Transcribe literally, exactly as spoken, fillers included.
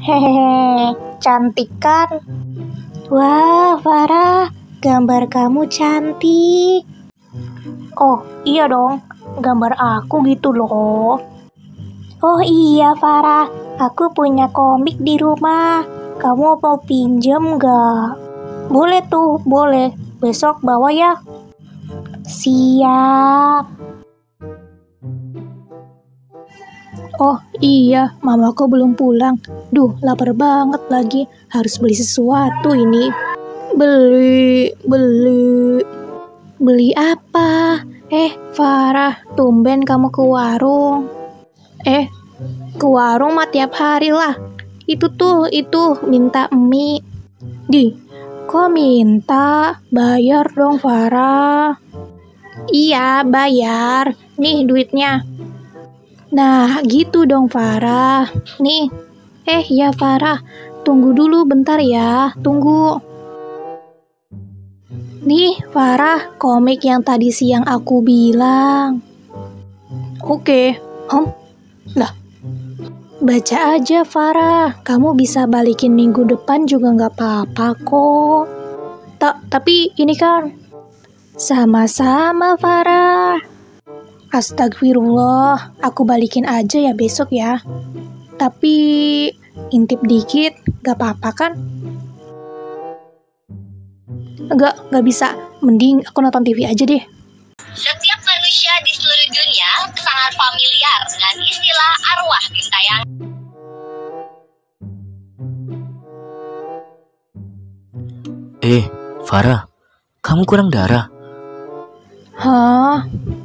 Hehehe, cantik kan? Wah, Farah, gambar kamu cantik. Oh, iya dong, gambar aku gitu loh. Oh iya, Farah, aku punya komik di rumah. Kamu mau pinjem gak? Boleh tuh, boleh. Besok bawa ya. Siap. Oh iya, mamaku belum pulang. Duh, lapar banget lagi. Harus beli sesuatu ini. Beli, beli. Beli apa? Eh, Farah, tumben kamu ke warung. Eh, ke warung mah tiap hari lah. Itu tuh, itu minta mie. Di, kok minta? Bayar dong, Farah. Iya, bayar. Nih duitnya. Nah, gitu dong, Farah. Nih. Eh, ya Farah. Tunggu dulu bentar ya. Tunggu. Nih, Farah, komik yang tadi siang aku bilang. Oke. Hom? Lah. Baca aja, Farah. Kamu bisa balikin minggu depan juga nggak apa-apa kok. Ta tapi ini kan sama-sama, Farah. Astagfirullah, aku balikin aja ya besok ya. Tapi intip dikit, gak apa-apa kan? Enggak, gak bisa. Mending aku nonton T V aja deh. Setiap manusia di seluruh dunia sangat familiar dengan istilah arwah gentayangan. Eh, Farah, kamu kurang darah. Hah?